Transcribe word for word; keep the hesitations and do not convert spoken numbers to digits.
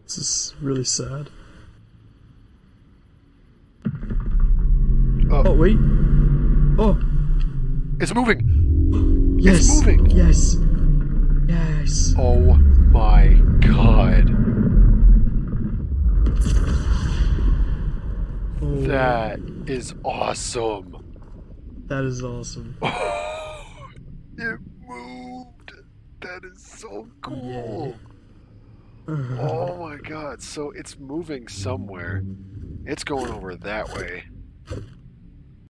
This is really sad. Uh, Oh, wait. Oh, it's moving! yes. It's moving! Yes. Yes. Oh my god. Oh, That is awesome. that is awesome. It moved. That is so cool. Yeah. Oh my god. So it's moving somewhere. It's going over that way.